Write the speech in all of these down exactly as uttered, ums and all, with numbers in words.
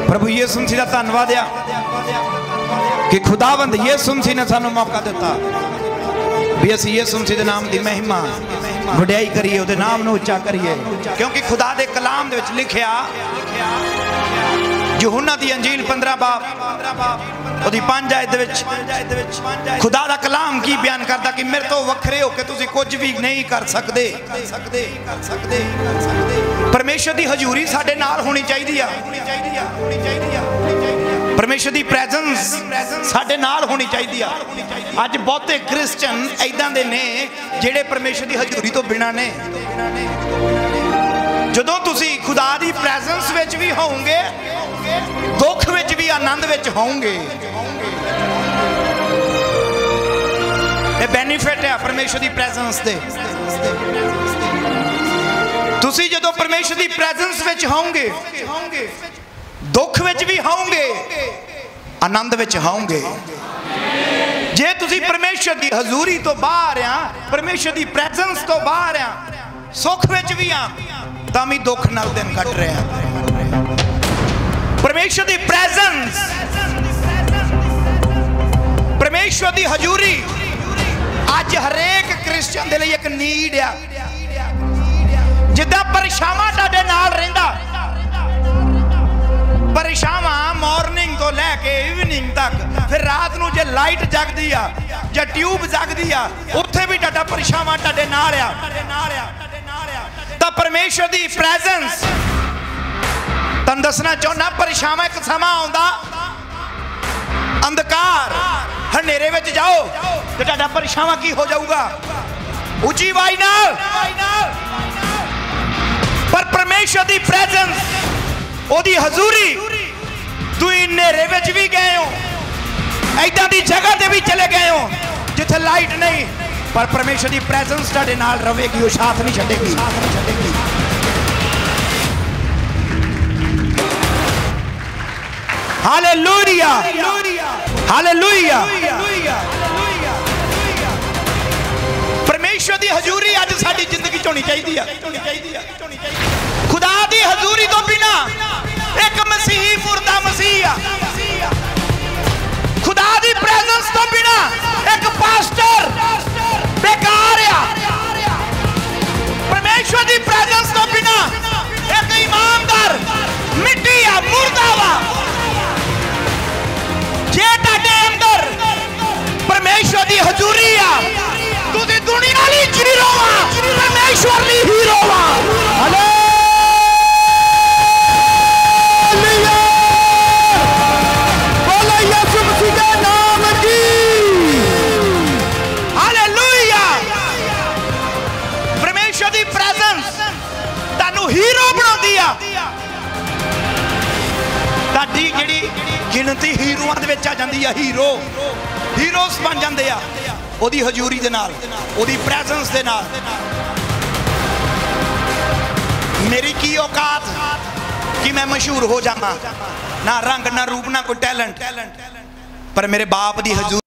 प्रभु यीशु मसीह का धन्यवाद आ कि खुदावंद यीशु मसीह ने सानू मौका दिता भी असीं यीशु मसीह के नाम की महिमा वडियाई करिए, उहदे नाम नूं उच्चा करिए, क्योंकि खुदा दे कलाम दे विच लिखिया यूहन्ना दी अंजील पंद्रह बाब उहदी पांच आयत दे विच खुदा दा कलाम की बयान करदा कि मेरे तो वखरे होके तुसीं कुछ भी नहीं कर सकदे। परमेश्वर दी हजूरी साडे नाल होनी चाहिदी आ, परमेश्वर दी प्रेजेंस साडे नाल होनी चाहिदी आ। अज बहुते क्रिश्चियन ऐदां दे ने जिहड़े परमेश्वर दी हजूरी तो बिना ने। जदों तुसीं खुदा दी प्रेजेंस विच भी होवोगे, दुख विच भी आनंद विच होवोगे, ये बेनिफिट है परमेश्वर दी प्रेजेंस दे। तुसीं जदों परमेश्वर दी प्रेजेंस विच होवोगे, दुख विच भी होवोगे, आनंद विच होवोगे। जे तुसीं परमेश्वर दी हजूरी तो बाहर आ, परमेश्वर दी प्रेजेंस तो बाहर आ, सुख विच भी आ, तां भी दुख नाल दिन कट रहे हैं। परमेश्वर दी प्रेजेंस, परमेश्वर दी हजूरी अज हरेक क्रिश्चियन दे लई एक नीड आ। जिद्दां परछावां तुहाडे नाल रहिंदा, परछावां मॉर्निंग तो लैके इवनिंग तक, फिर रात नूं जे लाइट जगदी आ या ट्यूब जगदी आ, उत्थे भी तुहाडा परछावां तुहाडे नाल आ। तां परमेश्वर दी प्रेजेंस तुहानूं दसना चाहुंदा, परछावां एक समा आउंदा, अंधकार हनेरे विच जाओ ते तुहाडा परछावां की हो जाऊगा? उची आवाज़ नाल। पर परमेश्वर दी प्रेजेंस, ओदी हजूरी, तुसीं हनेरे विच भी गए हो, ऐदां दी जगह ते भी चले गए हो जिथे लाइट नहीं, पर परमेश्वर दी प्रेजेंस तुहाडे नाल रहेगी, वो साथ नहीं छड्डेगी। Hallelujah, hallelujah. परमेश्वर दी हजूरी अज साडी जिंदगी च होनी चाहिए। खुदा दी हजूरी तो बिना एक मसीही मुर्दा मसीह आ। खुदा दी प्रेजेंस तो बिना एक पास्टर बेकार आ। परमेश्वर दी प्रेजेंस तो बिना एक ईमानदार मिट्टी आ, मुर्दा वा। जे तुहाडे अंदर परमेश्वर दी हजूरी आ, तुसीं दुनिया ली जीरो वा, परमेश्वर ली हीरो वा। हालेलुया, बोलो यीशु मसीह के नाम की। हालेलुया। परमेश्वर दी प्रेजेंस तुहानूं हीरो बनाउंदी आ। तुहाडी जिहड़ी गिनती हीरोआं दे विच आ जांदी आ, हीरो हीरोस बन जांदे आ ओदी हजूरी दे नाल, ओदी प्रेजेंस दे नाल। मेरी की औकात कि मैं मशहूर हो जावां, ना रंग ना रूप ना कोई टैलेंट, पर मेरे बाप दी हजूरी।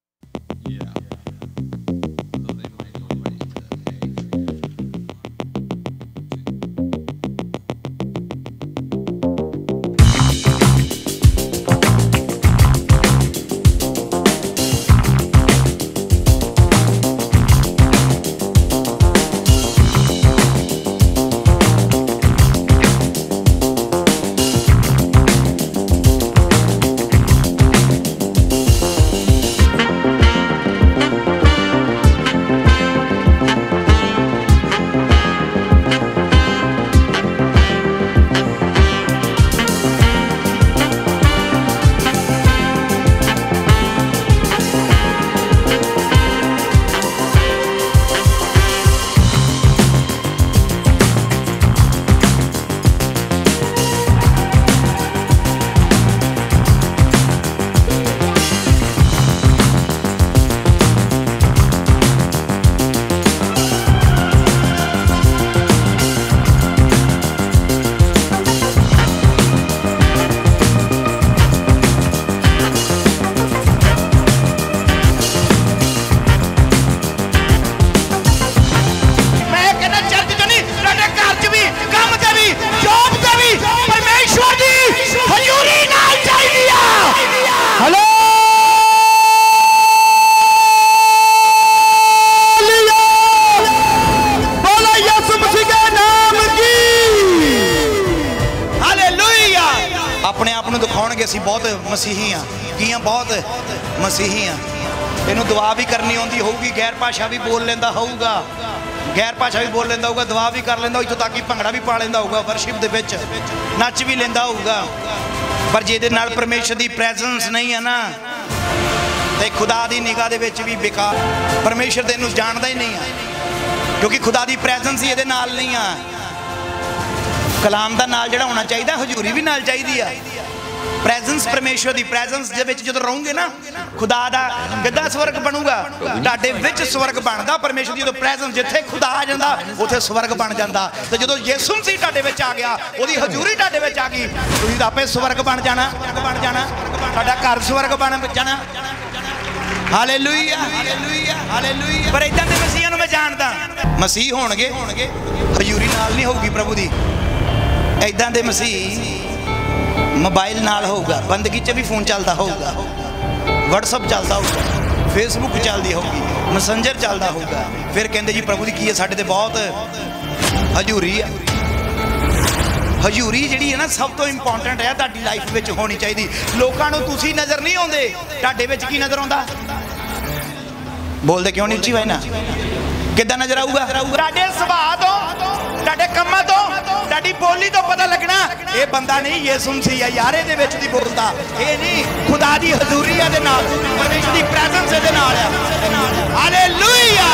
अपने आप को दिखाउणगे असीं बहुत मसीही हाँ, की बहुत मसीही हाँ। इनू दुआ भी करनी आउंदी होगी, गैर भाषा भी बोल लेंदा होगा, गैर भाषा भी बोल लेंदा होगा, दुआ भी कर लेंदा, इत्थों तक कि भंगड़ा भी पा लेंदा होगा, वर्शिप दे विच नच भी लेंदा होगा। पर जिहदे नाल परमेश्वर दी प्रेजेंस नहीं है ना, तो खुदा दी निगाह दे विच भी बेकार, परमेश्वर दे इनू जानदा ही नहीं है, क्योंकि खुदा दी प्रेजेंस ही इहदे नाल नहीं है। कलाम दा नाल जिहड़ा होना चाहिए, हजूरी भी नाल चाहिदी है। प्रेजेंस परमेश्वर दी प्रेजेंस दे विच जदों रहोगे ना, खुदा दा किद्दां स्वर्ग बनूगा, तुहाडे विच स्वर्ग बनदा। परमेश्वर दी जदों प्रेजेंस जिथे खुदा आ जांदा उथे स्वर्ग बन जांदा। ते जदों यीशु मसीह तुहाडे विच आ गया, ओदी हजूरी तुहाडे विच आ गई, तुसीं आपे स्वर्ग बन जाना, बन जाना, तुहाडा घर स्वर्ग बन जाना। Hallelujah, hallelujah, hallelujah. पर इदां दे मसीहां नूं मैं जानदा, मसीह होणगे, हजूरी नाल नहीं होगी प्रभु दी। इदां दे मसीह मोबाइल नाल होगा, बंदगी च भी फोन चलता होगा, व्हाट्सअप चलता होगा, फेसबुक चलती होगी, मैसेंजर चलता होगा, फिर कहते जी प्रभु दी की है, साडे ते बहुत हजूरी है। हजूरी जिहड़ी है ना सब तो इंपॉर्टेंट है, तुहाडी लाइफ में होनी चाहिए। लोगों को तुसीं नज़र नहीं आउंदे, तुहाडे विच की नज़र आउंदा? बोलते क्यों नहीं उच्ची वाई ना? किद्दां नज़र आऊगा? तुहाडे सुभाਅ तो, तुहाडे कम्मां तो, तुहाडी बोली तो पता लगना ये बंदा नहीं यीशु मसीह है यार, इहदे विच दी बोलदा ये नहीं, खुदा दी हजूरी है दे नाल, परमेश्वर दी प्रेजेंस दे नाल है। Hallelujah,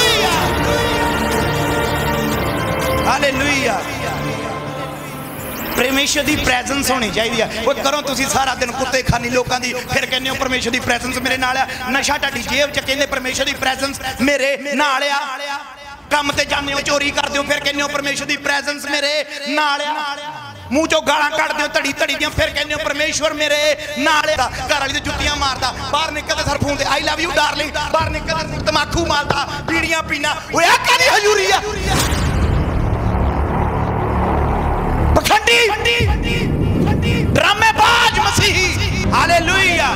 hallelujah. परमेश्वर दी प्रेजेंस होनी चाहिए। वो करो तुसीं सारा दिन कुत्ते खानी लोगों की, फिर कहने हो परमेश्वर दी प्रेजेंस मेरे नाल है। नशा तुहाडी जेब च, कहंदे परमेश्वर दी प्रेजेंस मेरे नाल आ। काम ते जाने हो, चोरी करते हो, फिर कहने हो परमेश्वर दी प्रेजेंस मेरे नाल आ। मूँह चो गालां कढ़दे हो धड़ी धड़ी दियां, फिर कहने हो परमेश्वर मेरे नाल आ। घर वाली ते जुत्तियां मारदा, बाहर निकलदे सर फोन ते आई लव यू डार्लिंग, बाहर निकलदे तमाकू मारदा, बीड़ियां पीना, ओए आ कादी हजूरी आ? पखंडी, ड्रामेबाज मसीही। हालेलुया।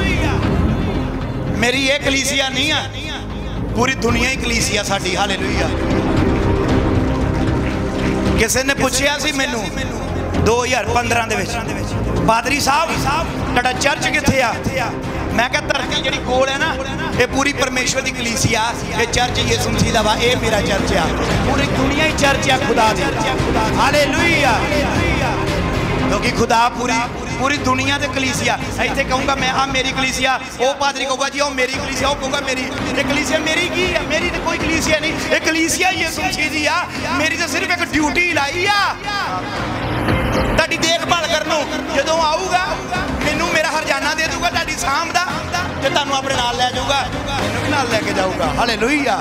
मेरी ये कलीसिया नहीं है, पूरी दुनिया ही कलीसिया साडी। हालेलुया। किसी ने पूछा सी मैनू दो हज़ार पंद्रह दे विच, पादरी साहब तुहाडा चर्च कित्थे आ? मैं कहा धरती जिहड़ी कोल है ना, ये पूरी परमेश्वर दी कलीसिया, ये चर्च यीशु मसीह दा वा, ये मेरा चर्च आ। पूरी दुनिया ही चर्च आ खुदा दी। हालेलुया। क्योंकि खुदा पूरी पूरी दुनिया दे कलीसिया। इत्थे कहूँगा मैं आ मेरी कलीसिया, वो पादरी कहूँगा जी ओ मेरी कलीसिया, वो कहूँगा मेरी। ये कलीसिया मेरी की है? मेरी तो कोई कलीसिया नहीं, ये कलीसिया यीशु मसीह दी आ। मेरी तो सिर्फ एक ड्यूटी लाई आ, तुहाडी देखभाल करनो। जदों आऊगा मैनू मेरा हरजाना दे दूगा तुहाडी सांभ दा, ते तुहानू अपने नाल लै जाऊगा, मैनू भी नाल लैके जाऊगा। हालेलुया।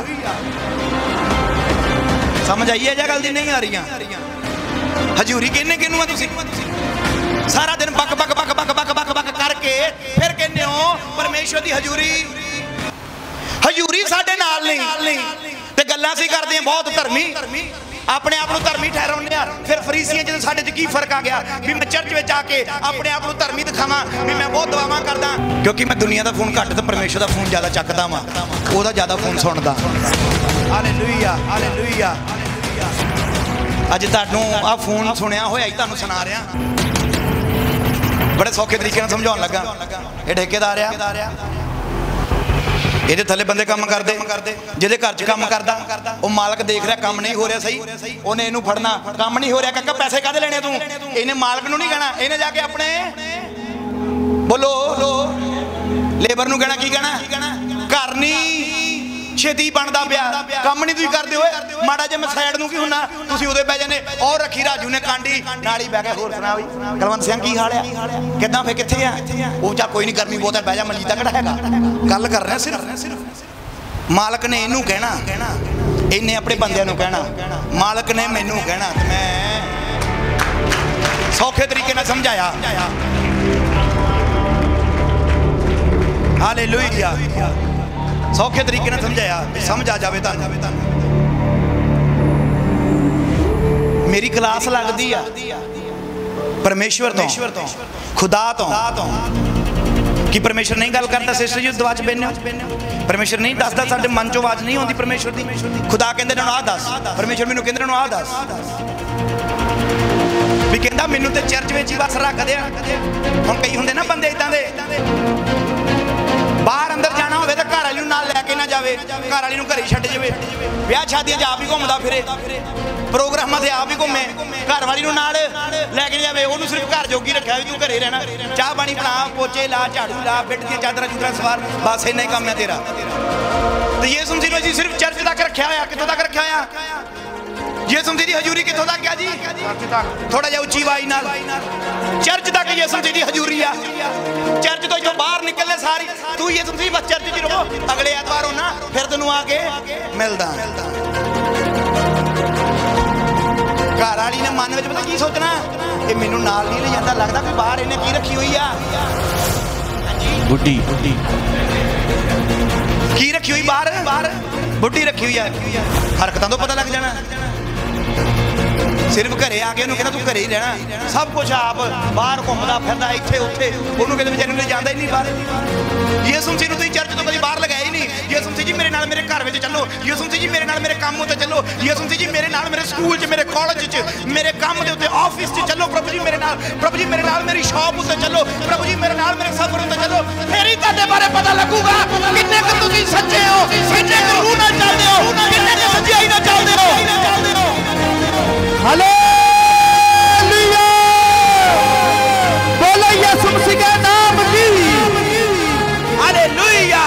समझ आई है या गल दी नहीं आ रही? हजूरी कहने किनू आ तुसीं? सारा दिन बक बक बक बक बक बक बक करके फिर कहने हो परमेश्वर दी हजूरी। हजूरी साडे नाल नहीं ते गल्लां सी करदे हैं बहुत धर्मी, अपने आप को धर्मी ठहराउने आ। फिर फरीसियां च साडे च की फर्क आ गया भी मैं चर्च में आके अपने आप को धर्मी दिखावां भी मैं बहुत दुआवां करदा, क्योंकि मैं दुनिया का फोन घट ते परमेश्वर का फोन ज़्यादा चकदा वां, ओहदा ज़्यादा फोन सुनदा। Hallelujah, hallelujah. अज तुहानू आ फोन सुनिया होया ही तुहानू सुना रहा, बड़े सौखे तरीके समझाउण लगा। ये ठेकेदार आ, ये थले बंदे काम करते, जिहदे घर च काम करदा, वो मालक देख रहा काम नहीं हो रहा सही, उन्हें इनू फड़ना, काम नहीं हो रहा, काका पैसे काहदे लेने तू? इन्हें मालक नू नहीं कहना, इन्हें जाके अपने बोलो लेबर नू कहना, की कहना घर नहीं छेती बनता पिया, काम नहीं तुसीं करदे होए, माड़ा जे मैं साइड नूं की हुन्ना, तुसीं उदे पै जाने। और रखी राजू ने कांडी नाली बह गए। होर सुना बई कलवंत सिंह की हाल है? किदां फे कित्थे आ? वो चा कोई नहीं, गर्मी बहुत है, बह जा मलीदा किहड़ा हैगा, गल कर रहे सिर्फ। मालक ने इनू कहना, इन्हें अपने बंदियां नूं कहना, मालक ने मैनू कहना, मैं सौखे तरीके नाल समझाया। हालेलुया। सौखे तरीके नाल समझाया, समझ आ जाए तुहानू। मेरी क्लास लगती है परमेश्वर तो, खुदा तो, कि परमेश्वर नहीं गल करता? सिस्टर जी दुआ च बहने परमेश्वर नहीं दसदा, साडे मन चों आवाज नहीं आउंदी परमेश्वर दी। खुदा कहंदे ने आ दस, परमेश्वर मैनूं कहंदे ने आ दस, भी कहंदा कहता मैनू तो चर्च में ही बस रख दे। हुण कई हुंदे ना बंदे इदां दे, बाहर अंदर जाना होवे तो घर वाली नाल लैके ना जावे, घर वाली घरे छड्ड जावे, ब्याह शादियां च आप ही घूमदा फिरे, प्रोग्रामां ते आप ही घूमे, घर वाली नाल लैके नहीं जावे, उहनूं सिर्फ घर जोगी रखिया भी तू घरे रहना, चाह पानी बना, पोचे ला, झाड़ू ला, बेड दी चादरां चूदरां सवार, बस इन्ना ही काम है तेरा। तो यीशु मसीह नूं सिर्फ चर्च तक रखिया होया, कित्थों तक रखिया होया? यीशु मसीह दी हजूरी कित्थों तक है जी? थोड़ा जिहा उच्ची आवाज़ नाल, चर्च तक यीशु मसीह दी हजूरी आ। चर्च तो जो बाहर निकलने सारी तू यीशु मसीह बस चर्च च रहो, अगले एतवार होना फिर तेनू आके मिलदा। घर वाली ने मन में पता की सोचना, ये मैनू नाल नहीं ले जाता, लगता कोई बाहर इन्हें की रखी हुई आ, बुड्ढी बुड्ढी की रखी हुई बाहर, बाहर बुड्ढी रखी हुई है, हरकतों तो पता लग जाना। सिर्फ घरे आके कहना तू घरे ही रहना, सब कुछ आप बाहर घूमदा फिरदा इत्थे उत्थे, उन्होंने कहते बेचारे ले जाता ही नहीं बाहर। यीशु मसीह तुसीं चर्च तो कभी बाहर लगाया ही नहीं। यीशु मसीह जी मेरे नाल मेरे घर में चलो, यीशु मसीह जी मेरे नाल मेरे काम उत्ते चलो, यीशु मसीह जी मेरे नाल मेरे स्कूल च, मेरे कॉलेज च, मेरे काम दे उत्ते, ऑफिस च चलो, प्रभु जी मेरे नाल, प्रभु जी मेरे नाल मेरी शॉप उत्ते चलो, प्रभु जी मेरे नाल मेरे सफर उत्ते चलो, फिर ही तुहाडे बारे पता लगूगा किन्ने क तुसीं सच्चे हो, किन्ने क रूह नाल चलदे हो, किन्ने क सच्चाई नाल चलदे हो। हालेलुया, बोलो यीशु मसीह के नाम की हालेलुया।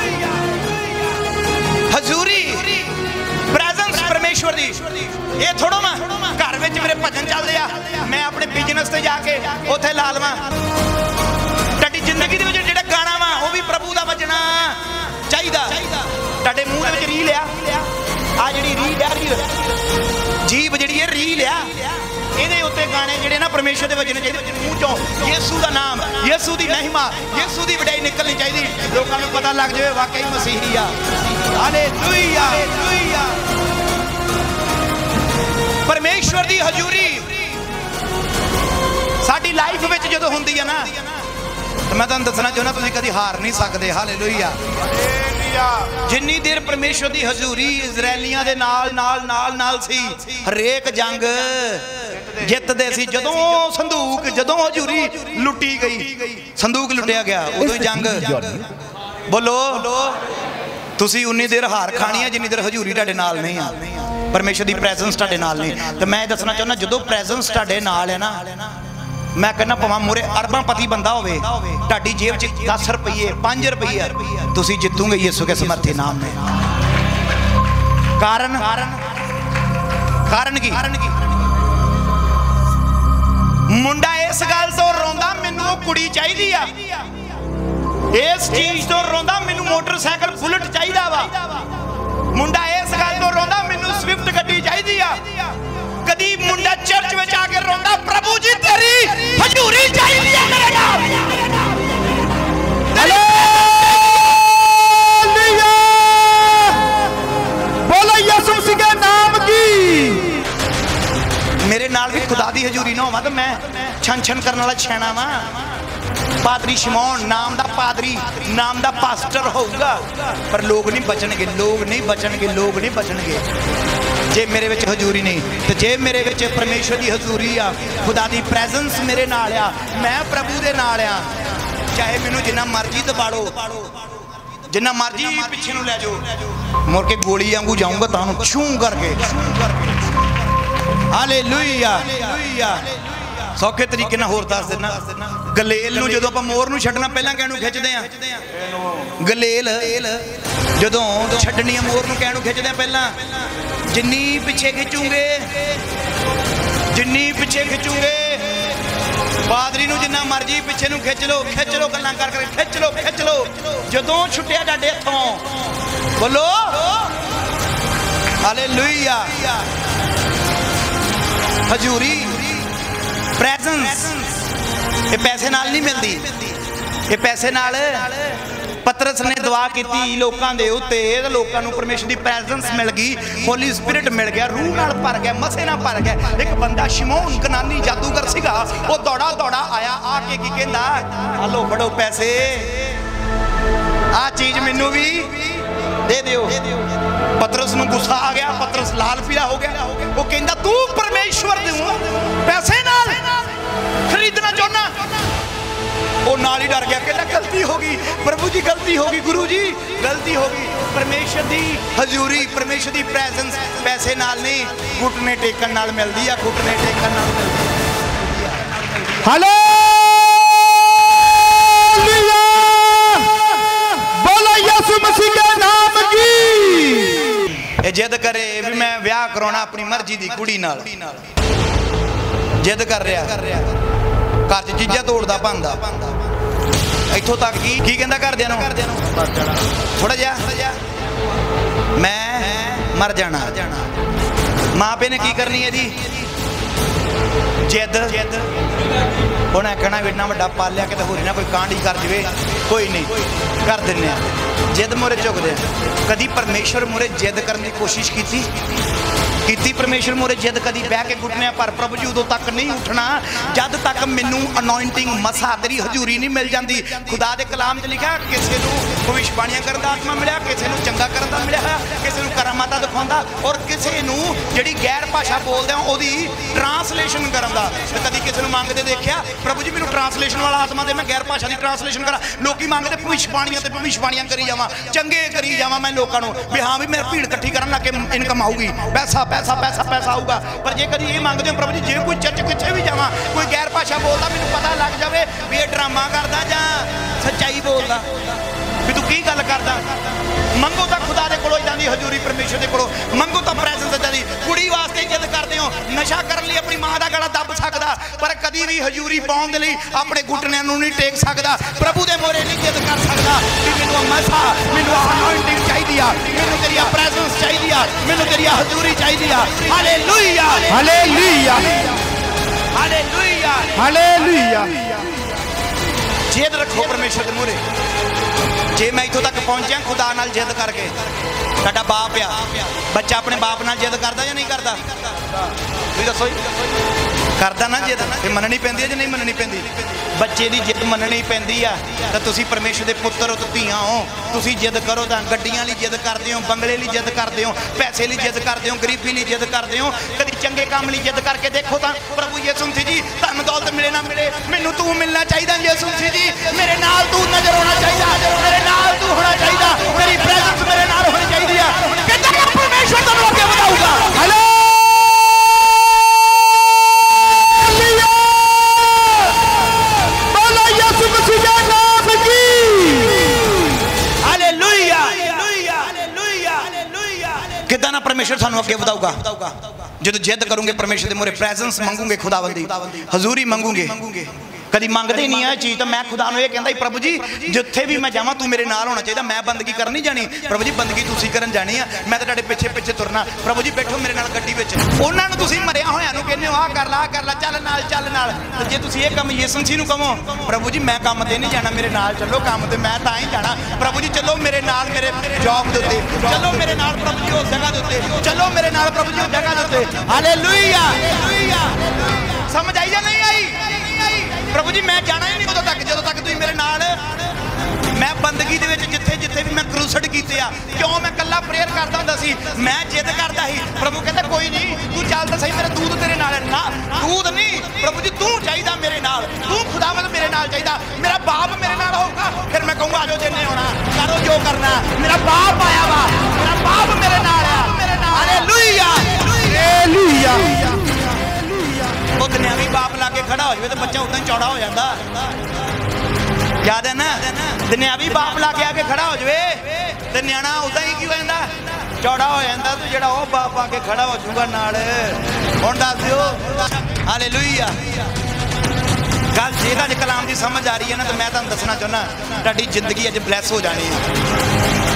हजूरी प्रेजेंस परमेश्वर दी, ये थोड़ो मैं घर में मेरे भजन चलते आ, मैं अपने बिजनेस से जाके उत्थे ला लवां, तुहाडी जिंदगी दे विच जिहड़ा गाना वा वो भी प्रभु दा बजना चाहिदा। तुहाडे मूंह दे विच रील आ, आ जिहड़ी रील आ, रील जीभ जिहड़ी है रील आ, ਇਹਦੇ ਉੱਤੇ ਗਾਣੇ ਜਿਹੜੇ ਨਾ ਪਰਮੇਸ਼ਰ ਦੇ ਵਜਣੇ ਚਾਹੀਦੇ, ਮੂੰਹ ਚੋਂ ਯਿਸੂ ਦਾ ਨਾਮ, ਯਿਸੂ ਦੀ ਮਹਿਮਾ, ਯਿਸੂ ਦੀ ਵਡਿਆਈ ਨਿਕਲਣੀ ਚਾਹੀਦੀ, ਲੋਕਾਂ ਨੂੰ ਪਤਾ ਲੱਗ ਜਾਵੇ ਵਾਕਈ ਮਸੀਹੀ ਆ। Hallelujah, hallelujah. ਪਰਮੇਸ਼ਰ ਦੀ ਹਜ਼ੂਰੀ ਸਾਡੀ ਲਾਈਫ ਵਿੱਚ ਜਦੋਂ ਹੁੰਦੀ ਹੈ ਨਾ, ਤਾਂ ਮੈਂ ਤੁਹਾਨੂੰ ਦੱਸਣਾ ਚਾਹੁੰਦਾ ਤੁਸੀਂ ਕਦੀ ਹਾਰ ਨਹੀਂ ਸਕਦੇ। ਹਾਲੇਲੂਇਆ। जिन्नी देर परमेश्वर की हजूरी इजरायलियां दे नाल नाल नाल नाल सी, हरेक जंग जितदे सी। जदों संदूक, जदों हजूरी लुटी गई, संदूक लुटिया गया, उदों जंग, बोलो तुसी उन्नी देर हार खानी है जिन्नी देर हजूरी तुहाडे नाल नहीं आ, परमेश्वर की प्रेजेंस तुहाडे नाल नहीं। तो मैं दसना चाहुंदा जदों प्रेजेंस तुहाडे नाल है ना, मैं कहना भावें मूरे अरबापति बंदा होवे, तुहाडी जेब च दस रुपये पांच रुपये, तुसीं जितोगे यीशु के समर्थी नाम में। कारण कारण की मुंडा इस गल तो रोंदा मैनू कुड़ी चाहिदी आ, इस चीज तो रोंदा मैनू मोटरसाइकिल बुलेट चाहिदा वा, मुंडा इस गल तो रोंदा मैनू स्विफ्ट गड्डी चाहिदी आ। कदी मुंडा चर्च में आके रोंदा प्रभु जी तेरी हजूरी चाहिए मेरे नाल। हालेलुया, बोलो यीशु मसीह के नाम की। मेरे नाल भी खुदा दी हजूरी ना होवा तो मैं छन छन करने वाला छैना वा। पादरी शिमोन नाम दा पादरी, नाम दा पास्टर होगा, पर लोग नहीं बचनगे, लोग नहीं बचनगे, लोग नहीं बचनगे जे मेरे विच हजूरी नहीं। तो जे मेरे विच परमेश्वर की हजूरी आ, खुदा दी प्रेजेंस मेरे नाल आ, मैं प्रभु दे नाल आ, चाहे मैनू जिन्ना मर्जी दबाड़ो, जिन्ना मर्जी पिछे नूं लै जाओ, मुड़ के गोली वांगू जाऊंगा तानू छूं करके। हालेलुया, सौखे तरीके नाल होर दस देना। गलेल नूं जदों आपां मोर नूं छड्डना पहलां कहणू खिੱਚਦੇ आ, गलेल जदों छड्डनी मोर नूं कहणू खिੱਚਦੇ आ पहलां, जिन्नी पिछे खिचूंगे, जिन्नी पिछे खिचूंगे, पादरी नूं जिन्ना मर्जी पिछे नूं खिच लो, खिच लो, गल्लां कर कर खिच लो, खिच लो, जदों छुट्टिया तुहाडे हत्थों, बोलो हालेलुया। हजूरी प्रेजेंस ये पैसे नाल नहीं मिलती, ये पैसे नाल पतरस ने दुआ की लोगों के उत्ते, लोगों को परमेश्वर की प्रेजेंस मिल गई, होली स्पिरिट मिल गया, रूह नाल भर गया, मसे नाल भर गया। एक बंदा शिमोन कनानी जादूगर सीगा, वो दौड़ा दौड़ा आया, आके की कहंदा हलो फड़ो पैसे, आ चीज मैनू भी दे दियो। पतरस नूं गुस्सा आ गया, पतरस लाल पीला हो गया। वो कहंदा तू परमेश्वर दे पैसे नाल खरीदना चाहना। वो नाल ही डर गया, कहता गलती होगी प्रभु जी, गलती होगी गुरु जी, गलती होगी। परमेश्वर दी हजूरी, परमेश्वर दी प्रेजेंस पैसे नाल नहीं, घुटने टेकन नाल मिलदी है, घुटने टेकन नाल मिलदी है। हालेलुया, बोलो यीशु मसीह के नाम की। ये जिद करे भी मैं ब्याह कराना अपनी मर्जी दी कुड़ी नाल, जिद कर रहा, घर च चीज़ां तोड़दा भंदा, इत्थों तक की की कहंदा घरदियां नूं थोड़ा जिहा मैं मर जाना। माँ प्यो ने की करनी है जी, जिद। उन्हें कहना भी इन्ना वड्डा पालिया कि होरी ना कोई कांड ही कर जाए, कोई नहीं कर दिन्ने आ। जिद मोरे झुकदे, कदी परमेश्वर मोरे जिद करने की कोशिश की की परमेश्वर मोरे जिद कदी बह के घुटने पर प्रभु जी उदों तक नहीं उठना जद तक मैनू अनॉइंटिंग मसा तेरी हजूरी नहीं मिल जाती। खुदा के कलाम च लिखा किसी को भविष्यवाणियां करने का आत्मा मिलिया, किसी को चंगा करने का मिलिया, किसी को करामाता दिखाता, और किसी को जिहड़ी गैर भाषा बोलते हैं वो ट्रांसलेशन करन दा। कदी किसी को मंगते देखा प्रभु जी मैनू ट्रांसलेशन वाला आत्मा दे, मैं गैर भाषा की ट्रांसलेशन करा। लोग मंगते भविष्यवाणियां ते भविष्यवाणियां करी जावां, चंगे करी जावां मैं लोगों को भी हाँ भी मेरी भीड़ इकट्ठी करन लग के इनकम आऊगी, पैसा पैसा पैसा पैसा आऊगा। पर जे कभी ये मंगते हो प्रभु जी जे कोई चर्च कितने भी जावा कोई गैर भाषा बोलता मैंने पता लग जाए भी ये ड्रामा करता या सच्चाई बोलता भी तू की गल करता। मंगो तो खुदा के कोलों इदां दी हजूरी परमेश्वर के कोलों मंगो तो प्रेजेंस इदां दी। कुड़ी वास्ते जिद करते हो, नशा करने लिए अपनी माँ का गला दब सकता, पर कभी भी हजूरी पाउण दे लई अपने घुटनिਆਂ ਨੂੰ नहीं टेक सकता। प्रभु के मोरे नहीं जिद कर सकता कि मैनू मसा मैनू अनॉइंटिंग चाहिए, मैनू तेरी प्रेजेंस चाहिए, मैनू तेरी हजूरी चाहिए। Hallelujah hallelujah hallelujah hallelujah. जिद रखो परमेश्वर के मोरे। जे मैं इत्थों तक पहुंचा खुदा नाल जिद करके, साडा बाप आ, बच्चा अपने बाप नाल जिद करदा या नहीं करदा? तुसीं दसो करदा ना जिद, ते मननी पैंदी है जे नहीं मननी पैंदी? बच्चे की जिद मननी पैंदी आ तां तुसीं परमेश्वर दे पुत्तर हो, धीआं हो। तुसीं जिद करो तां गड्डियां लई जिद करदे हो, बंगले लई जिद करदे हो, पैसे लई जिद करदे हो, गरीबी लई जिद करदे हो, कदी चंगे काम लई जिद करके देखो तां प्रभु यीशु मसीह जी धन दौलत मिले ना मिले मैनू तू मिलना चाहिए। यीशु मसीह जी मेरे नाल तू नजर होना चाहिए, मेरे नाल तू होना चाहिए, तेरी प्रेजेंस मेरे नाल होनी चाहिए। कहंदा परमेश्वर तुहानू अगे वधाऊगा। हेलो कितना ना परमेश्वर सानू अगे वधाऊगा जो जिद करूंगे परमेश्वर के मोरे प्रेजेंस मंगूंगे, खुदावंदी हजूरी मंगूंगे। कभी मंगते ही नहीं है चीज़ तो मैं खुदा नूं ये कहंदा प्रभु जी जिथे भी मैं जावां तू मेरे नाल होना चाहिए, मैं बंदगी कर नहीं जानी। प्रभु जी बंदगी तुसीं करन जानी है, मैं तो तुहाडे पिछे पिछे तुरना। प्रभु जी बैठो मेरे नाल गड्डी विच, उन्हां नूं तुसीं मरिया होया नूं कहंदे हो आ कर ला आ कर ला चल नाल चल नाल। ते जे तुसीं ये काम यीशु मसीह नूं कहो प्रभु जी मैं काम ते नहीं जाना, मेरे नाल चलो काम ते मैं तां ही जाना। प्रभु जी चलो मेरे नाल मेरे जॉब दे उत्ते, चलो मेरे नाल प्रभु जी उस जगह दे उत्ते, चलो मेरे नाल प्रभु जी उस जगह दे उत्ते। हालेलुया समझ आई या नहीं आई? प्रभु जी मैं जाना ही नहीं उदों तक जदों तक तुसीं मेरे नाल। मैं बंदगी दे विच जिथे जिथे भी मैं क्रूसड कीते आ, क्यों मैं कल्ला प्रेयर करदा हुंदा सी, मैं जिद करदा ਸੀ। प्रभु कहंदा कोई नहीं तू चल तां सही, मेरा दूध तेरे नाल है ना, दूध नहीं प्रभु जी तू चाहिदा मेरे नाल, तू खुदावंद मेरे नाल चाहिदा, मेरा बाप मेरे नाल होगा। फिर मैं कहूँगा आजो जिन्ने होना करो जो करना, मेरा बाप आया वा, मेरा बाप मेरे नाल है। Hallelujah hallelujah. वो दुनियावी बाप लाके खड़ा हो जाए तो बच्चा उतना ही चौड़ा हो जाता, याद है ना? दुनियावी बाप लाके आके खड़ा हो जाए तो न्याणा उदा ही की हो जाता, चौड़ा हो जाता। तो जो वो बाप आके खड़ा हो जाऊगा नाल हुण दस दिओ। हालेलुया गल जे तुहाडे कलाम की समझ आ रही है ना तो मैं तुहानूं दसना चाहुंदा तुहाडी जिंदगी अज ब्लैस हो जानी है।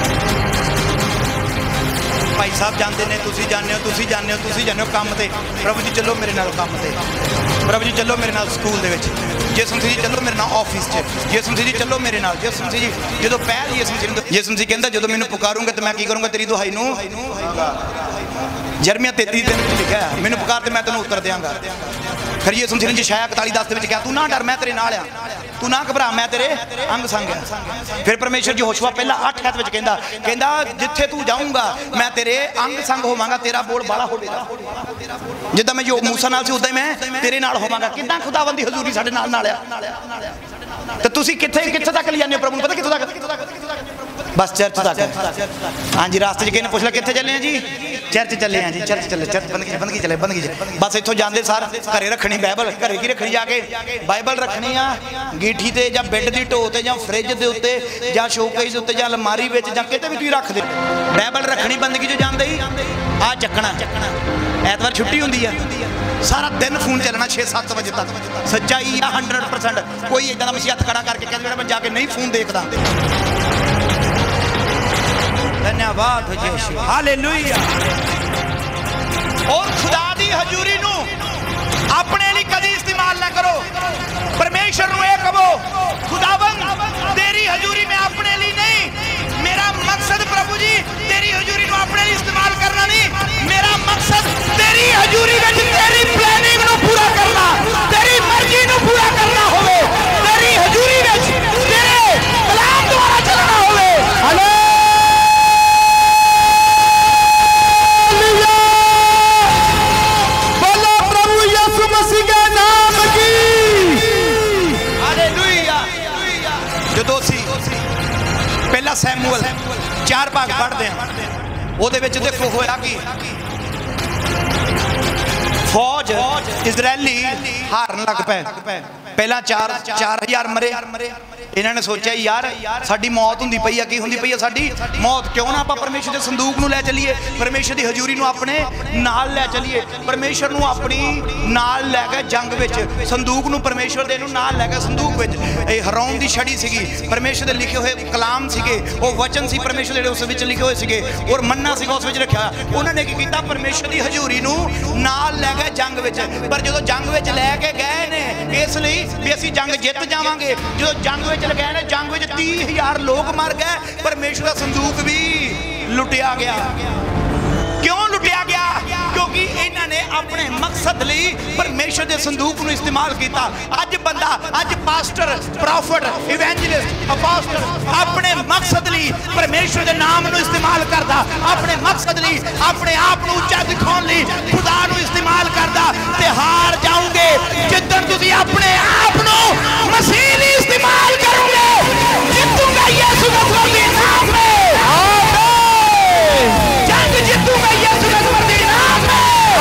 भाई साहब जाते ने, तुसी जाने हो तुसी जाने हो तुसी जाने हो काम ते, प्रभु जी चलो मेरे नाल काम ते, प्रभु जी चलो मेरे नाल स्कूल दे विच, यीशु मसीह जी चलो मेरे नाल ऑफिस च, यीशु मसीह जी चलो मेरे नाल, यीशु मसीह जी जो पहल यीशु मसीह यीशु मसीह कहंदा जो मैनू पुकारूंगा तो मैं की करूँगा तेरी दुहाई नूं। यिर्मयाह तैंतीस तीन लिखा है मैनू पुकार ते मैं तैनूं उत्तर देंगा। फिर यीशु मसीह ने यशायाह इकतालीस दस के कहा, तू ना डर, मैं तेरे नाल आ, तू ना घबरा, मैं तेरे अंग संग आ। फिर परमेश्वर यहोशुआ पहला अठ ऐत विच कहंदा कहंदा जिथे तू जाऊंगा मैं तेरे अंग संग होवांगा, तेरा बोल बाला होवेगा। जिद्दां मैं मूसा नाल सी उदां ही मैं तेरे नाल होवांगा। किदां खुदावंद दी हजूरी साडे नाल नाल आ। ते तुसीं कित्थे कित्थे तक ले जांदे हो प्रभु नूं पता कित्थों तक? बस चर्च तक। हाँ जी, रास्ते किसी ने पूछ लिया कितने चले हैं जी? चर्च चले हैं जी, चर्च चले, चर्च बंदगी बंदगी चले बंदगी चले। बस इतों जाते सार घरे रखनी बाइबल, घरे की रखनी जाके बाइबल रखनी आ गीठी ते जां बेड की ढो ते जां फ्रिज के उत्ते जां शोकेस के उत्ते जां अलमारी विच जां किते भी तुसीं रख दे बाइबल रखनी। बंदगी जो जाते ही आ चकना चकना ऐतवार छुट्टी होंदी है, सारा दिन फोन चलना छे सत्त बजे तक। सच्चाई आ हंड्रड परसेंट। कोई इदा का मसीह हथ खड़ा करके कहते मैं जाके नहीं फोन देखता। धन्यवाद यीशु, हालेलुया। और खुदा दी हजूरी नू अपने लिए कभी इस्तेमाल ना करो। परमेश्वर नू ये कहो, खुदावंद तेरी हजूरी में अपने लिए नहीं, मेरा मकसद प्रभु जी तेरी हजूरी नू अपने लिए इस्तेमाल करना नहीं, मेरा मकसद तेरी हजूरी में तेरी प्लानिंग नू पूरा करना, तेरी मर्जी नू पूरा करना होवे, तेरी हजूरी में तेरे कलाम द्वारा चलना होवे। हेलो पहला सैमुअल चार भाग पढ़ते हैं, वो देखो होया कि फौज इजरायली हारन लग पे। पहला चार चार हजार मरे। इन्होंने सोचा यार साडी मौत हुंदी पई है, की हुंदी पई है साडी मौत, क्यों ना आपां परमेश्वर दे संदूक नूं लै चलीए, परमेश्वर दी हजूरी नूं अपने नाल लै चलीए, परमेश्वर नूं अपनी नाल लै गए जंग विच, संदूक नूं परमेश्वर दे नूं नाल लै गए संदूक विच। ये हरौन दी छड़ी सीगी, परमेश्वर दे लिखे हुए कलाम सीगे, वो वचन सी परमेश्वर दे उस विच लिखे हुए सीगे, और मन्ना सीगा उस विच रखिया। उन्होंने की कीता, परमेश्वर दी हजूरी नूं नाल लै गए जंग विच। पर जदों जंग विच लै के गए ने इसलिए भी असीं जंग जित जावांगे, जदों जंग विच गए ने जंग विच तीह हजार लोग मर गए, परमेश्वर का संदूक भी लुटिया गया। क्यों लुटिया गया? क्योंकि इन्हों ने अपने मकसद लिए परमेश्वर के संदूक को इस्तेमाल किया। अज बंदा अज पास्टर प्रॉफिट इवेंजलिस्ट अपोस्टल अपने मकसद लिए परमेश्वर के नाम को इस्तेमाल करता, अपने मकसद लिए अपने आप को उच्चा दिखाने लिए खुदा को इस्तेमाल करता। ते हार जाओगे जिद्दन तुसीं अपने आप को मसीह लिए इस्तेमाल करोगे। जितूंगा यीशु मसीह के नाम में, जंग जितूंगा यीशु मसीह के नाम में।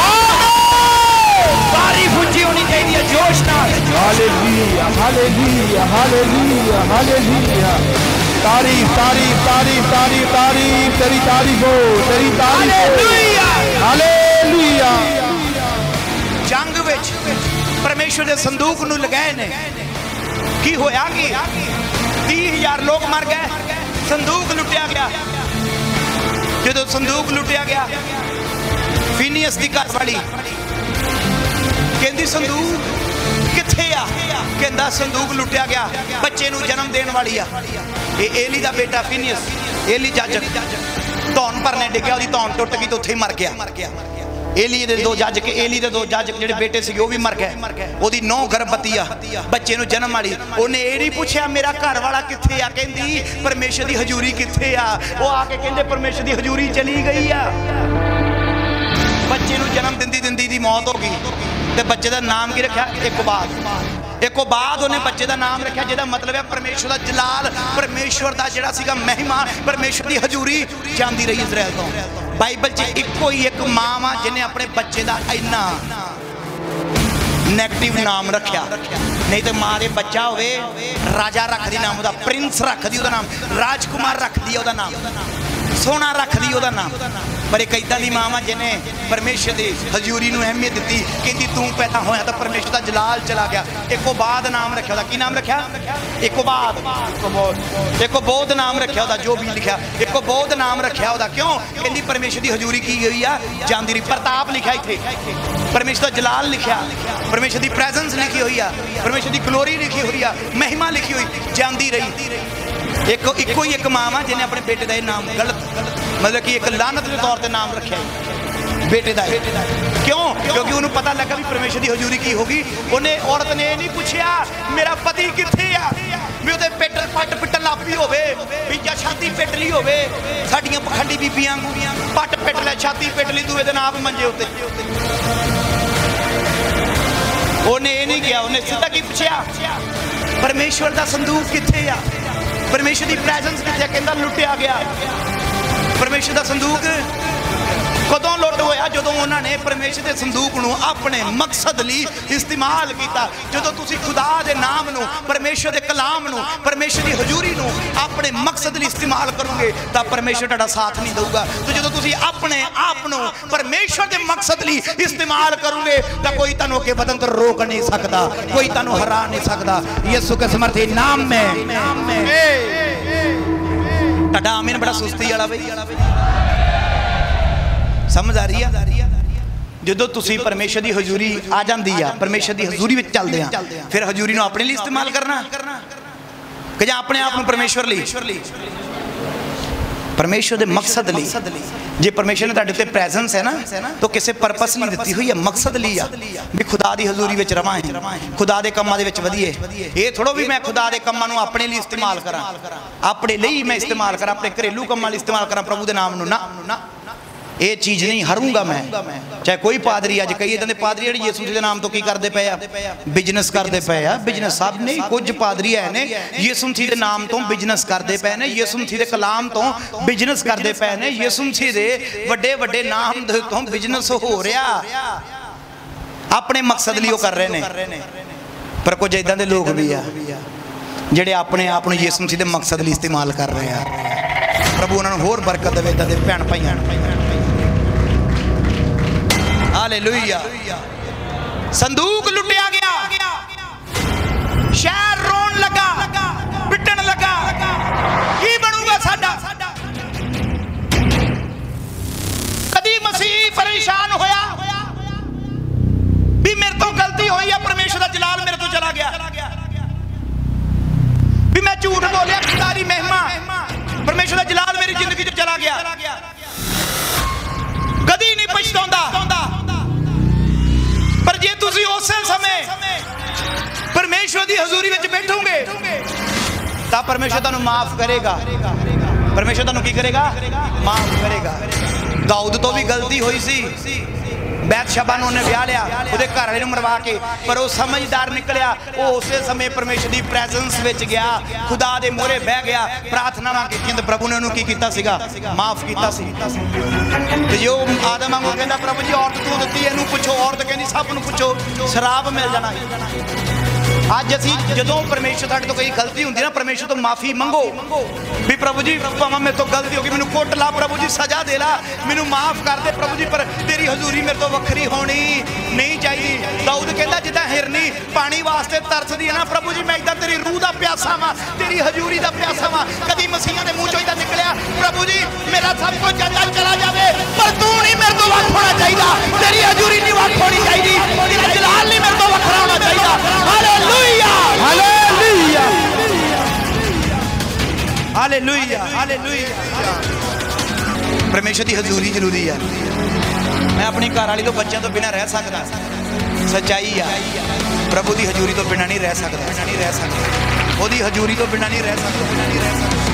तारीफ ऊंची होनी चाहिए जोश नाल। Hallelujah hallelujah hallelujah hallelujah. तारीफ तारीफ तारीफ तारीफ तारीफ तेरी तारीफ हो, तेरी तारीफ हालेलुया हालेलुया। जंग विच परमेश्वर के संदूक नूं लगाए ने, की होया कि तीह हजार लोग मर गए, संदूक लुटिया गया। जो संदूक लुटिया गया, फिनियस की घरवाली कहती संदूक किथे आ? कहता संदूक लुटिया गया, बच्चे नूं जन्म देने वाली आ। ये एली का बेटा फिनियस, एली जाजक धौन भरने डिग्या, उसकी धौन टुट गई तो उत्थे मर गया। एली दे दो जज के एली दे दो जज जेडे बेटे सी वो भी मर गए। ओदी नौ गर्भवती आ, बच्चे नूं जन्म वाली। उन्हें ये नहीं पूछया मेरा घर वाला किथे आ, कहंदी परमेश्वर दी हजूरी किथे आ। वो आके कहंदे परमेश्वर दी हजूरी चली गई आ। बच्चे नूं जन्म दिंदी दिंदी दी मौत हो गई, ते बच्चे का नाम की रखा इकोबाद। इकोबाद उन्हें बच्चे का नाम रखा जिहदा मतलब है परमेश्वर का जलाल, परमेश्वर का जिहड़ा सीगा महिमा, परमेश्वर की हजूरी जांदी रही इजराइल तो। बाइबल च इको ही एक मां वा जिन्हें अपने बच्चे का इन्ना नैगेटिव नाम रखा। नहीं तो मां दे बच्चा होवे राजा रख दी नाम, प्रिंस रख दी नाम, राजकुमार रख दी नाम, सोना रख दी नाम। पर एक इदा की मां वा जिन्हें परमेश्वर की हजूरी को अहमियत दी, कहती तू पैदा होया तो परमेश्वर का जलाल चला गया। इकोबाद नाम रखा, की नाम रखा? इकोबाद। इकोबोध नाम रखा, जो भी लिखा इकोबोध नाम रखा। क्यों? कहती परमेश्वर की हजूरी की गई है जाती रही। प्रताप लिखा इतने, परमेश्वर का जलाल लिखा, परमेश्वर की प्रेजेंस लिखी हुई है, परमेश्वर की ग्लोरी लिखी हुई है, महिमा लिखी हुई जाती रही। एक इको ही एक मां वा जिन्हें अपने बेटे का नाम गलत मतलब कि एक लानत के तौर पर नाम रखा। बेटे का क्यों? क्योंकि उन्होंने पता लगा भी परमेश्वर की हजूरी की होगी। उन्हें औरत ने नहीं पूछा मेरा पति किथे आ, भी उहदे पिट पट पिटन लग पई होवे, भी या छाती पिट ली होवे। साडियां पखंडी बीबियां पट पिट लै, छाती पिट ली, दूए दिन आप मंजे उत्ते। उन्हें ये नहीं किया, उन्हें सीधा की पूछा परमेश्वर का संदूक किथे आ, परमेश्वर की प्रेजेंस किथे? कहंदा लुटिया गया। परमेश्वर का संदूक कदों लुट होया? जदों उन्होंने परमेश्वर के संदूक नूं अपने मकसद लई इस्तेमाल किया। जदों तुसीं खुदा दे नाम नूं, परमेश्वर के कलाम नूं, परमेश्वर की हजूरी नूं अपने मकसद लई इस्तेमाल करोगे तां परमेश्वर तुहाडा साथ नहीं देऊगा। तो जदों तुसीं अपने आप नूं परमेश्वर के मकसद लई इस्तेमाल करोगे तां कोई तुहानूं अगे वधन तो रोक नहीं सकता, कोई तुहानूं हरा नहीं सकता। यीशु के सामर्थी नाम में तुहाडा आमीन बड़ा सुस्ती वाला बई। समझ आ रही है? जो तुसी परमेश्वर की हजूरी आ जाती है, परमेश्वर की हजूरी में चलते हैं, फिर हजूरी अपने लिए इस्तेमाल करना कि अपने आप में परमेश्वर लिए, परमेश्वर के मकसद लिए। जे परमेश्वर ने तुहाडे ते प्रेजेंस है ना तो किसी परपस लिए दी हुई है, मकसद लिए भी खुदा की हजूरी में रवां, खुदा के कामां दे विच वधिए। ये थोड़ो भी मैं खुदा के कामां नूं अपने लिए इस्तेमाल करा, अपने लिए मैं इस्तेमाल करा, अपने घरेलू कामां लई इस्तेमाल करा प्रभु के नाम नूं ना। ये चीज़ नहीं हरूंगा मैं। चाहे कोई पादरी अज कई इदां दे पादरी जिहड़े यीशु के नाम तो की करते पे आ, बिजनेस करते पे आ। बिजनेस सब नहीं, कुछ पादरी है ने यीशु मसीह के नाम तो बिजनेस करते पे ने, यीशु मसीह के कलाम तो बिजनेस करते पे ने, यीशु मसीह के वड्डे वड्डे नाम तो बिजनेस हो रहा, अपने मकसद लिए कर रहे हैं। पर कुछ इदां दे लोग भी आ जिहड़े अपने आप नूं यीशु मसीह के मकसद लिए इस्तेमाल कर रहे हैं। प्रभु उन्होंने होर बरकत देवे इदां दे भैण भाईआं नूं। हालेलुया। संदूक लुटिया गया, शहर रोन लगा, पिटन लगा, की बनूगा साडा? कदी मसीह परेशान होया भी मेरे तो गलती हुई है, परमेश्वर का जलाल मेरे तो चला गया, भी मैं झूठ बोलिया, खुदारी महिमा, परमेश्वर का जलाल मेरी जिंदगी चो चला गया? कदी नहीं पछताउंदा। पर जे तुसी उस समय परमेश्वर की हजूरी में बैठोगे तो परमेश्वर तुहानूं माफ करेगा। परमेश्वर तुहानूं की करेगा? माफ करेगा। दाऊद तो भी गलती हुई सी, बैतशबा नूं उन्हें ब्याह लिया, उहदे घर वाले नूं मरवा के, पर वो समझदार निकलिया। वो उस समय परमेश्वर की प्रेजेंस विच गया, खुदा दे मोहरे बह गया, प्रार्थनावां कीतियां ते प्रभु ने उन्होंने की कीता सीगा? माफ कीता सी। ते जो आदम वांगू कहंदा प्रभु जी औरत तूं दित्ती, इहनूं पुछो, औरत कहंदी सब नूं पुछो, शराब मिल जाना। अज असीं जदों परमेश्वर साडे तो कोई गलती हुंदी ना, परमेश्वर तो माफी मंगो भी प्रभु जी भावें मेरे तो गलती होगी, मैनूं कुट ला प्रभु जी, सजा दे ला, मैनूं माफ कर दे प्रभु जी, पर तेरी हजूरी मेरे तो वखरी होनी नहीं चाहिए। दाऊद कहंदा जिद्दां हिरनी पानी वास्ते तरसदी है ना, प्रभु जी मैं इदां तेरी रूह दा प्यासा वां, तेरी हजूरी दा प्यासा वां। कदी मसीहां दे मूंह चों इदां निकलिया प्रभु जी मेरा सब कुछ जंगल चला जावे पर तू नहीं मेरे तो वख होना चाहिए, तेरी हजूरी नहीं वख होनी चाहिए, तेरा जलाल नहीं मेरे तो वखरा होना चाहिए। Hallelujah, hallelujah, hallelujah, hallelujah. परमेश्वर की हजूरी जरूरी है। मैं अपनी घरवाली तो बच्चों तो बिना रह सकता, सच्चाई है। प्रभु की हजूरी तो बिना नहीं रह सकता, नहीं रह सकता, ओदी हजूरी तो बिना नहीं रह सकता, बिना नहीं रह सकता।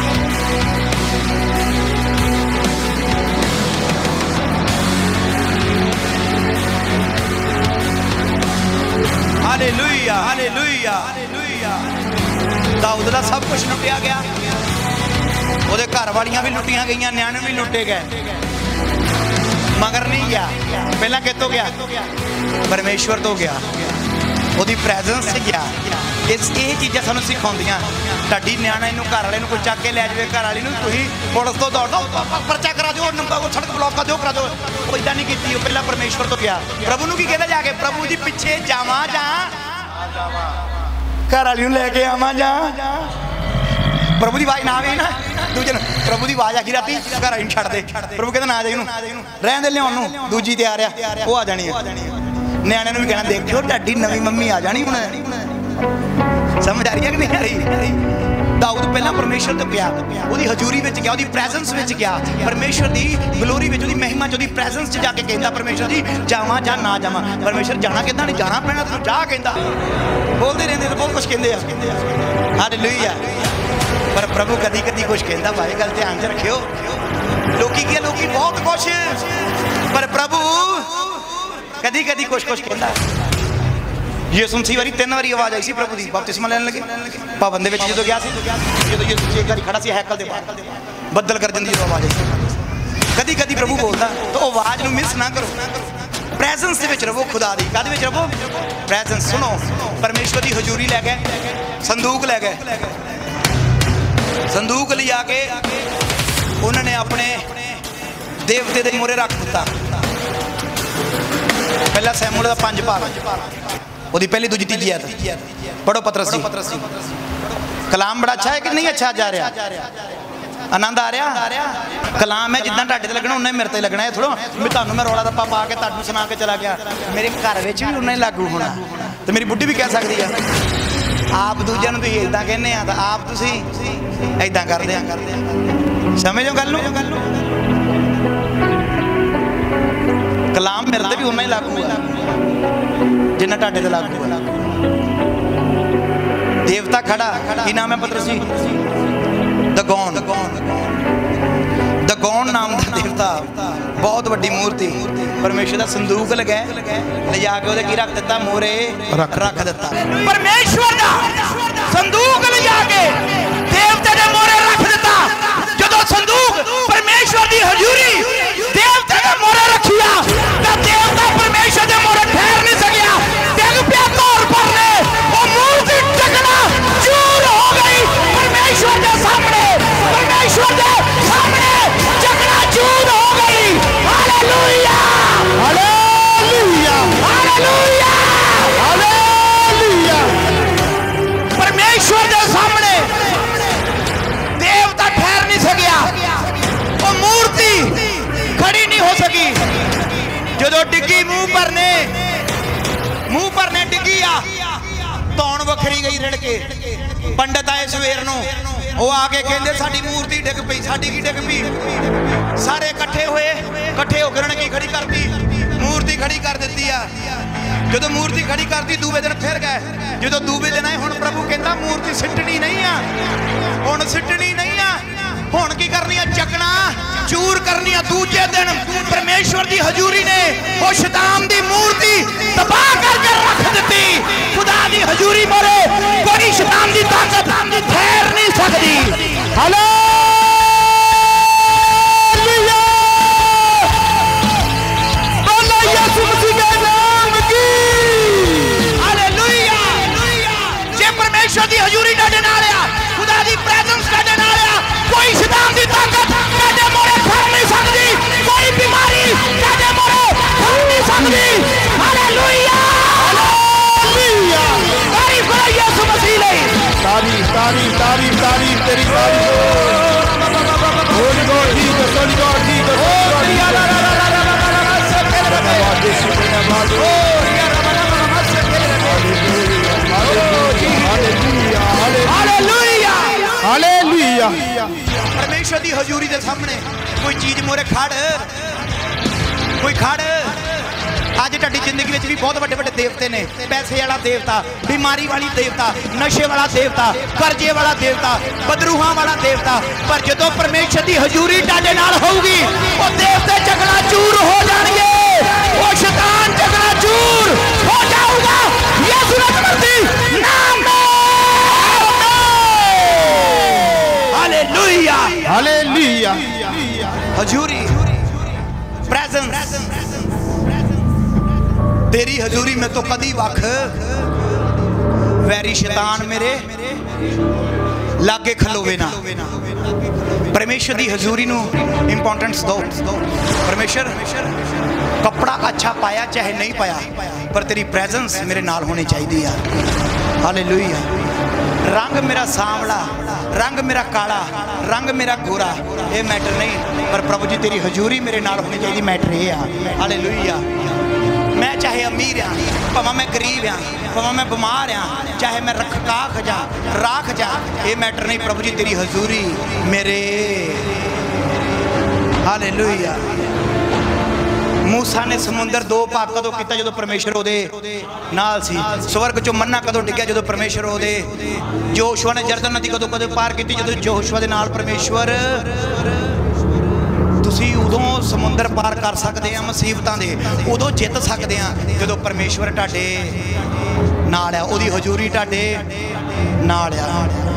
Hallelujah, hallelujah, hallelujah. दाऊद दा सब कुछ लुटिया गया, ओदे घर वालियां भी लुटिया गई, न्याणे भी लुटे गए, मगर नहीं गया। पहला कितों गया? परमेश्वर तो गया, ओदी प्रेजेंस से गया। इस ये चीज़ां सानूं सिखाउंदियां। तुहाडी न्याणे नूं घर वाले नूं कोई चक के लै जावे, घर वाली नूं तुसीं पुलिस तो दौड़ दो, परचा करा दो, सड़क ब्लॉक कर दो, करा दो, वो इदां नहीं कीती। वो पहला परमेश्वर तो गया। प्रभु नूं की कहदा जाके, प्रभु जी पिछे जावां जा, घर वाली नूं लैके आवां जा। प्रभु की आवाज ना आवे ना, दूजे प्रभु की आवाज आखी राती घर वाली छड़ दे, प्रभु कहता ना जाए, रहन दे, लियाउण नूं दूजी तैयार आ, वो आ जानी है। न्याणे नूं भी कहना देखियो तुहाडी नवीं मम्मी आ जानी हुण। समझ आ रही है कि नहीं आ रही? दाऊद पहला परमेश्वर तो गया, उसकी हजूरी में गया, उसकी प्रेजेंस में गया, परमेश्वर की ग्लोरी में, महिमा च, प्रेजेंस च जाके कहता परमेश्वर जी जावा जा ना जावा। परमेश्वर जाना कहता नहीं, जाना पैना तेन जा कहता। बोलते रहते तो बहुत कुछ कहते हालेलुया। पर प्रभु कदी कदी कुछ कहता भाई, गल ध्यान च रखियो। लोकी क्या लोकी बहुत कुछ, पर प्रभु कदी कदी कुछ कुछ कहता। यीशु मसीह वारी तीन बारी आवाज आई सी प्रभु की, बपतिस्मा लैन लगे भवन दे विच जो गया सी, जो यीशु एक बारी खड़ा सी हैकल दे बाहर, बदल कर देंदी जो आवाज आई। कदी कदी प्रभु बोलता, तो आवाज नूं मिस ना करो, प्रेजेंस दे विच रहो खुदा दी। काहदे विच रहो? प्रेजेंस। सुनो, परमेश्वर की हजूरी लै गए, संदूक लै गए, संदूक ले आके उन्होंने अपने देवते दे मोरे रख दिता। पहला सैमुएल दा पंज भाग, ਉਹਦੀ पहली दूजी तीजी आयत पढ़ो। पतरस जी, कलाम बड़ा अच्छा है कि नहीं अच्छा जा रहा? आनंद आ रहा? कलाम है जिदा ढाडे ते लगना उन्ना ही मेरे ते लगना है। थोड़ा मैं तुहानू मैं रौला रप्पा पा के तुहानू सुना के चला गया, मेरे घर में भी उन्ना ही लागू होना। तो मेरी बुढ़ी भी कह सकती है आप दूजे नूं तुसीं इदां कहने आ, आप तुसीं इदां करदे आ। समझो गल नूं? कलाम मेरे ते भी उन्ना ही लागू है जिन्ना ढाडे ते लागू है। देवता खड़ा, की नाम है पतरस जी? दगोन। दगोन नाम का देवता, बहुत वड्डी मूर्ति। परमेश्वर का संदूक लगे ले जाके उहदे की रख दिता, मोरे रख दिता। परमेश्वर का संदूक ले जाके देवते दे मोरे रख दिता। जदों संदूक परमेश्वर की हजूरी देवते दे मोरे रखिया, तो देवता परमेश्वर दे मोरे ठहर नहीं सकिया, डिग पिया तौर पर ने वो मूर्ति टकना चूर हो गई। परमेश्वर के सामने, परमेश्वर के सामने टकना चूर हो गई। Hallelujah, hallelujah, hallelujah, hallelujah. परमेश्वर के सामने देवता ठहर नहीं सकिया, वो मूर्ति खड़ी नहीं हो सकी। जो डिग्गी मुंह पर ने, मुंह पर ने डिग्गी आ, तौण वखरी गई रिड़ के। पंडित आए सवेर नूं, वो आके कहंदे साडी मूर्ति डिग पई, साडी की डिग पई। सारे इकट्ठे होए, इकट्ठे होकर उन्हें की खड़ी करती, मूर्ति खड़ी कर दी आ। जो मूर्ति खड़ी करती दूसरे दिन फिर गए, जो दूसरे दिन आए हुण प्रभु कहता मूर्ति सिटनी नहीं आ, हुण सिटनी नहीं आ, हुण की करनी है? चकना चूर करनी है। दूजे दिन परमेश्वर की हजूरी ने वो शैतान की मूर्ति तबाह करके रख दी। खुदा की हजूरी मोरे कोई शैतान की ताकत ठहर नहीं सकती। हालेलुया, बोलो यीशु मसीह के नाम की। हालेलुया। जे परमेश्वर की हजूरी डाडे नाल आ, खुदा की प्रेजेंस डाडे नाल आ, कोई शैतान की ताकत डाडे मोरे ठहर नहीं सकती, कोई बीमारी डाडे मोरे ठहर नहीं सकती। Hallelujah, hallelujah. तारीफ करो यीशु मसीह ਲਈ। तारीफ, तारीफ, तारीफ, तारीफ तेरी तारीफ। Holy God Jesus, holy God Jesus, holy God hallelujah, hallelujah. परमेश्वर की हजूरी के सामने कोई चीज मोरे खड़, कोई खड़। आज ढाडी जिंदगी में भी बहुत बड़े बड़े देवते ने, पैसे वाला देवता, बीमारी वाली देवता, नशे वाला देवता, कर्जे वाला देवता, बदरूहां वाला देवता। पर जो परमेश्वर की हजूरी ढाडे नाल होगी, वो देवते चकना चूर हो जाएंगे, वो शैतान चकना चूर हो जाऊगा यीशु मसीह नाम में। Hallelujah, hallelujah. हजूरी, प्रेजेंस। तेरी हजूरी में तो कदी वख वैरी शैतान मेरे लागे खलोवे ना। परमेश्वर की हजूरी नूं इंपॉर्टेंस दो। परमेश्वर कपड़ा अच्छा पाया चाहे नहीं पाया, पर तेरी प्रेजेंस मेरे नाल होनी चाहिए यार। हालेलुया। रंग मेरा सांवला, रंग मेरा काला, रंग मेरा गोरा, ये मैटर नहीं, पर प्रभु जी तेरी हजूरी मेरे नाल होनी चाहिए, मैटर ये आ। हालेलुया। मैं चाहे अमीर हाँ, भावें मैं गरीब हाँ, भावें मैं बीमार हाँ, चाहे मैं रख काख जा राख जा, ये मैटर नहीं। प्रभु जी तेरी हजूरी मेरे। हालेलुया। मूसा ने समुंदर दो भाग कदों किया जो परमेश्वर ओदे नाल सी। स्वर्ग चो मन्ना कदों डिग्या जो परमेश्वर ओदे। जोशुआ ने जरदन नदी कदों कदों पार की जो जोशुआ दे नाल परमेश्वर। तुसी उदों समुंदर पार कर सकते हैं मुसीबतां दे, उदों जित सकते हैं जो परमेश्वर तुहाडे नाल आ, ओदी हजूरी तुहाडे नाल आ।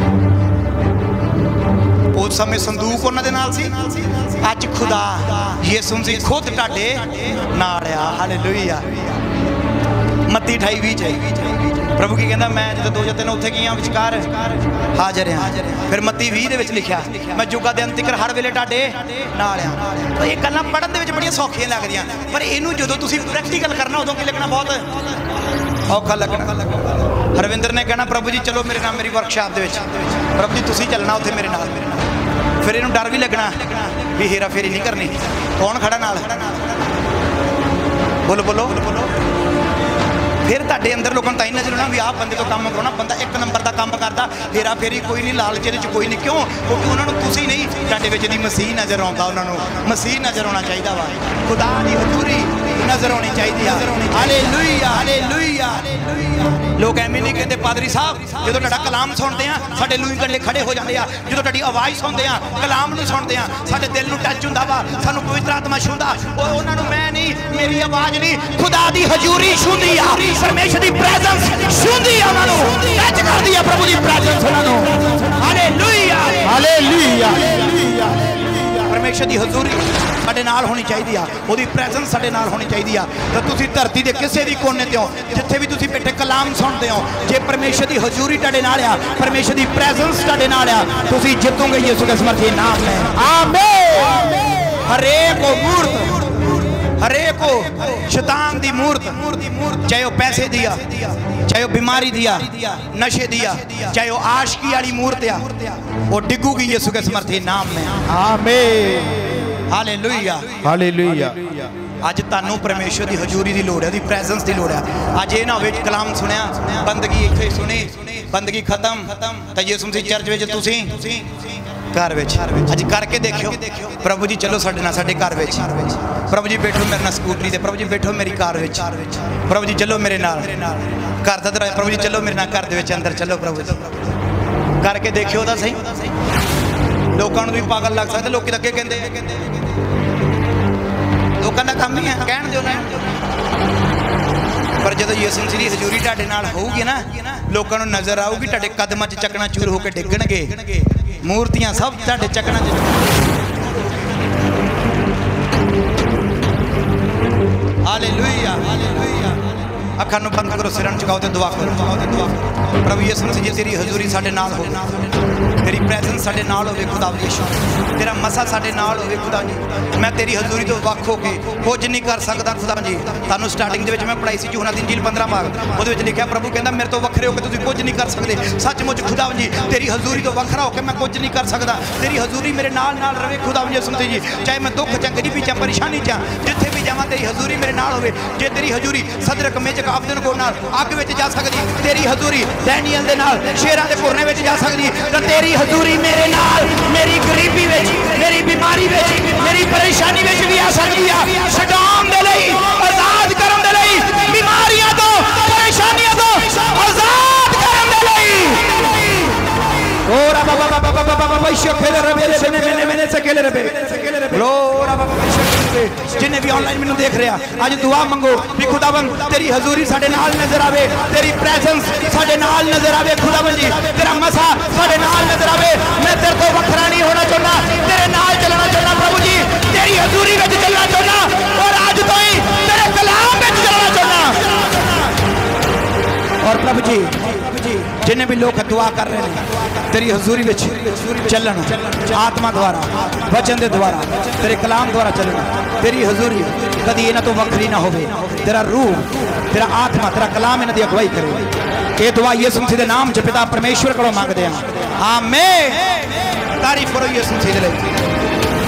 उस समय संदूक उन्हां दे नाल सी, अज खुदा यीशु मसीह खुद तुहाडे नाल आ। हालेलुया। मत्ती अठाई बीस प्रभु की कहता मैं जो दो जो तीन उत्थे गई विचकार हाजिर हाँ। फिर मत्ती बीस दे विच लिखिया मैं जुगा दे अंत तक हर वेले तुहाडे नाल आ। तो ये गल्लां पढ़न दे विच बड़ियां सौखियां लगदियां, पर इहनूं जदों तुसीं प्रैक्टिकल करना उदों की लगना बहुत औखा लगना। हरविंदर ने कहना प्रभु जी चलो मेरे नाल मेरी वर्कशॉप दे विच, प्रभु जी तुसीं चलना उत्थे मेरे नाल। फिर इहनूं डर भी लगना भी हेरा फेरी नहीं करनी। कौन खड़ा नाल? बोलो बोलो बोलो। फिर तुहाडे अंदर लोगों ताई नजर आना भी आह बंदे तो काम कराना, बंदा एक नंबर का काम करता, हेरा फेरी कोई नहीं, लालच इहदे च कोई नहीं। क्यों? क्योंकि उन्होंने तुसीं नहीं, तुहाडे विच दी मसीह नजर आउंदा। उन्होंने मसीह नजर आना चाहिए वा, खुदा दी हजूरी नजर आनी चाहिए। Hallelujah hallelujah. लोग एवें नहीं कहते पादरी साहब जो तुहाडा कलाम सुनते हैं साडे लूई गंडे खड़े हो जाते हैं, जो तुहाडी आवाज़ सुनते हैं कलाम नूं सुनते हैं साडे दिल नूं टच हुंदा वा, सानूं पवित्र आत्मा छूंदा। और उन्हां नूं मैं नहीं, मेरी आवाज़ नहीं, खुदा दी हजूरी छूंदी आ, परमेश्वर दी प्रेजेंस छूंदी आ, उन्हां नूं टच करदी आ प्रभु दी प्रेजेंस उन्हां नूं। Hallelujah hallelujah. परमेश्वर की हजूरी साडे नाल होनी चाहिए, ओदी प्रेजेंस साडे नाल होनी चाहिए। तो तुसीं धरती के किसी भी कोने ते हो, जिथे भी तुसीं बैठे कलाम सुनते हो, जे परमेश्वर की हजूरी तुहाडे नाल आ, परमेश्वर की प्रेजेंस तुहाडे नाल आ, तुसीं जितोगे यीशु के समर्थी नाम में। आमीन। हरेक मूर्त हरेक शैतान दी मूर्त, चाहे वह पैसे दिया, चाहे वह बीमारी दिया, नशे दिया, चाहे वह आशिकी वाली मूर्त आ, वो डिगूगी यीशु के समर्थी नाम में। आमीन। Hallelujah hallelujah. अज तुहानूं परमेश्वर की हजूरी की लोड़ है, दी प्रेजेंस की लोड़ है। अज ये ना होवे कलाम सुनिया, बंदगी इत्थे सुनी, बंदगी खत्म, तो यीशु मसीह चर्च विच तुसीं घर विच अज करके देखियो। प्रभु जी चलो साडे नाल साडे घर विच, प्रभु जी बैठो मेरे नाल स्कूटरी ते, प्रभु जी बैठो मेरी कार विच, प्रभु जी चलो मेरे नाल घर दा दरवाजा, प्रभु जी चलो मेरे नाल घर दे विच अंदर चलो। प्रभु जी करके देखियो तां सही। लोकां नूं भी पागल लग सकदे, लोकी तां अगे कहंदे लोकां दा काम ही है कहण दिओ ना, पर जो यीशु मसीह दी हजूरी तुहाडे नाल होऊगी ना, लोकां नूं नजर आऊगी, तुहाडे कदमां च चकना चूर होकर डिगणगे, मूर्तियां सब तुहाडे चकना च। Hallelujah hallelujah. अखां नूं बंद करो, सिरां झुकाओ ते दुआ करो। प्रभु यीशु मसीह जी तेरी हजूरी साडे नाल हो, तेरी प्रेजेंस साडे नाल होवे खुदा यीशु, तेरा मसा साडे नाल होवे खुदा जी। मैं तेरी हजूरी तो वख हो के कुछ नहीं कर सकदा खुदा जी। तुहानूं स्टार्टिंग दे विच मैं पढ़ाई सी यूहन्ना दी इंजील पंद्रह भाग, उहदे विच लिखिया प्रभु कहंदा मेरे तो वखरे होके तुसीं कुछ नहीं कर सकदे। सचमुच खुदा जी तेरी हजूरी तो वखरा होके मैं कुछ नहीं कर सकदा। तेरी हजूरी मेरे नाल नाल रहे खुदा यीशु मसीह जी, चाहे मैं दुख च गरीबी च परेशानी च जिथे भी जावां तेरी हजूरी मेरे नाल होवे। जे तेरी हजूरी सदरक मेजक अबदनगो नाल अग विच जा सकदी, तेरी हजूरी डैनियल दे नाल शेरां दे पुरने विच जा सकदी, तो तेरी हजूरी मेरे नाल मेरी गरीबी विच, मेरी बीमारी विच, मेरी परेशानी विच भी आ सकदी है। छडाउण दे लई, आजाद करन दे लई, बीमारियां तो परेशानियां तो आजाद करन दे लई। ओरा बाबा बाबा बाबा बाबा वैश्य खेले रबे ने मैंने मैंने से खेले रबे लोरा बाबा वैश्य जिन्हें भी ऑनलाइन मैंने देख रहा आज दुआ मंगो भी खुदावन तेरी हजूरी साडे नाल नजर आवे, तेरी प्रेजेंस साडे नाल नजर आवे खुदावन जी, तेरा मसा साडे नाल नजर आवे। मैं तेरे को वखरा नहीं होना चाहता, तेरे नाल चलना चाहता प्रभु जी, तेरी हजूरी में चलना चाहता और आज तो ही तेरे कलाम में चलना चाहता। और प्रभु जी जिन्हें भी लोग दुआ कर रहे हैं तेरी हजूरी में चलना, आत्मा द्वारा वचन के द्वारा तेरे कलाम द्वारा चलना, तेरी हजूरी कदी इन्हां तो वखरी ना होवे। तेरा रूह तेरा आत्मा तेरा कलाम इन्हां दी अगवाई करे। ये दुआ यीशु मसीह दे नाम च पिता परमेश्वर कोलों मंगदे हां। आमीन। तारीफ करो यीशु मसीह दे लई।